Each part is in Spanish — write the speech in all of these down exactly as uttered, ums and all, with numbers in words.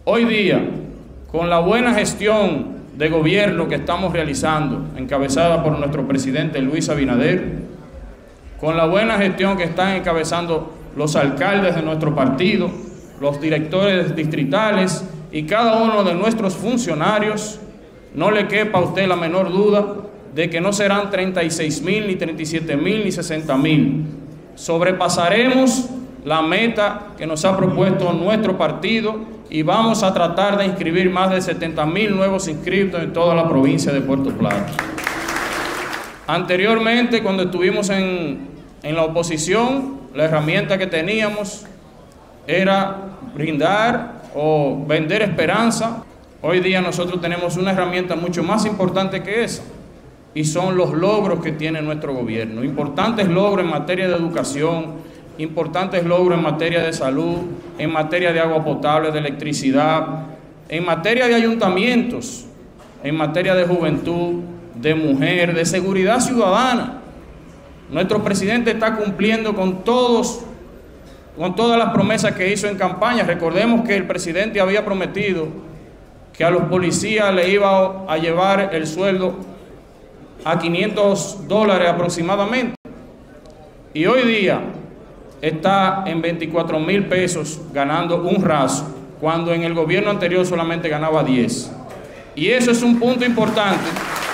Hoy día, con la buena gestión de gobierno que estamos realizando, encabezada por nuestro presidente Luis Abinader, con la buena gestión que están encabezando los alcaldes de nuestro partido, los directores distritales y cada uno de nuestros funcionarios, no le quepa a usted la menor duda de que no serán treinta y seis mil, ni treinta y siete mil, ni sesenta mil. Sobrepasaremos la meta que nos ha propuesto nuestro partido y vamos a tratar de inscribir más de setenta mil nuevos inscritos en toda la provincia de Puerto Plata. Anteriormente, cuando estuvimos en, en la oposición, la herramienta que teníamos era brindar o vender esperanza. Hoy día nosotros tenemos una herramienta mucho más importante que esa, y son los logros que tiene nuestro gobierno. Importantes logros en materia de educación, importantes logros en materia de salud, en materia de agua potable, de electricidad, en materia de ayuntamientos, en materia de juventud, de mujer, de seguridad ciudadana. Nuestro presidente está cumpliendo con todos, con todas las promesas que hizo en campaña. Recordemos que el presidente había prometido que a los policías le iba a llevar el sueldo a quinientos dólares aproximadamente. Y hoy día está en veinticuatro mil pesos ganando un raso, cuando en el gobierno anterior solamente ganaba diez. Y eso es un punto importante.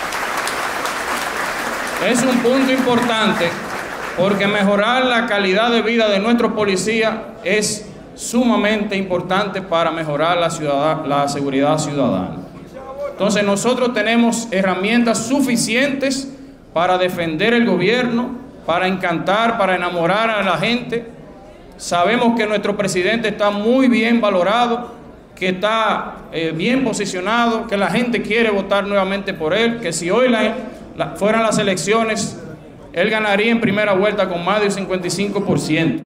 Es un punto importante porque mejorar la calidad de vida de nuestros policías es sumamente importante para mejorar la, ciudad, la seguridad ciudadana. Entonces nosotros tenemos herramientas suficientes para defender el gobierno, para encantar, para enamorar a la gente. Sabemos que nuestro presidente está muy bien valorado, que está eh, bien posicionado, que la gente quiere votar nuevamente por él, que si hoy la, la, fueran las elecciones, él ganaría en primera vuelta con más del cincuenta y cinco por ciento.